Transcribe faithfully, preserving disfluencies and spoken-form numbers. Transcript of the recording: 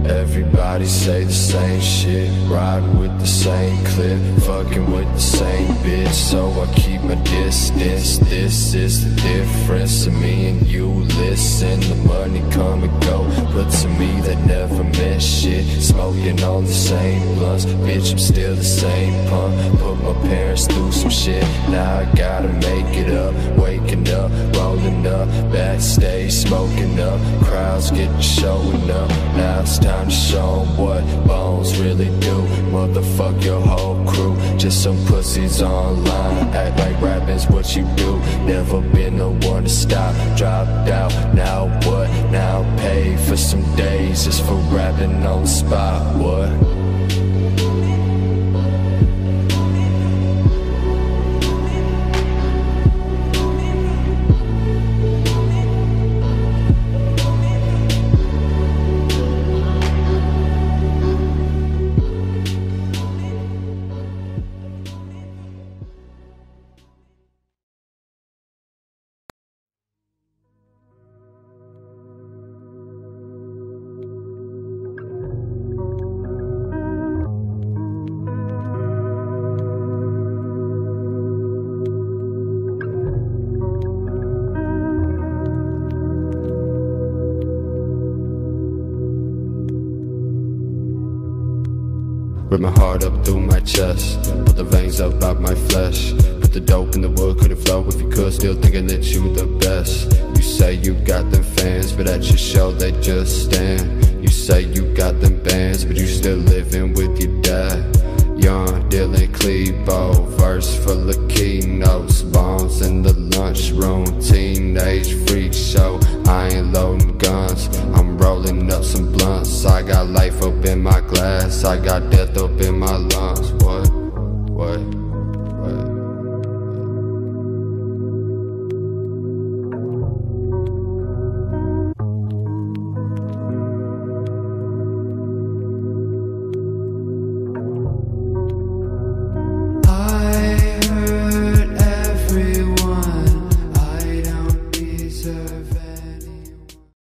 Everybody say the same shit, riding with the same clip, fucking with the same bitch, so I keep my distance. This is the difference of me and you. Listen, the money come and go, but to me that never meant shit. Smoking on the same blunts, bitch, I'm still the same punk. Put my parents through some shit, now I gotta make it up. Waking up, rolling up, backstage smoking up, crowds getting showing up. Now it's time to show 'em what bones really do. Motherfuck your whole crew, just some pussies online. Act like rapping's what you do, never been the one to stop. Dropped out, now what? Now pay for some days just for rapping on the spot, what? Rip my heart up through my chest, put the veins up out my flesh. Put the dope in the wood, couldn't flow if you could. Still thinking that you the best. You say you got them fans, but at your show they just stand. You say you got them bands, but you still living with your dad. Young Dylan Clebo, verse full of keynotes, bombs in the lunchroom, teenage freak show. I ain't loading guns, I'm rolling up some blunts. I got life up in my glass, I got death up in my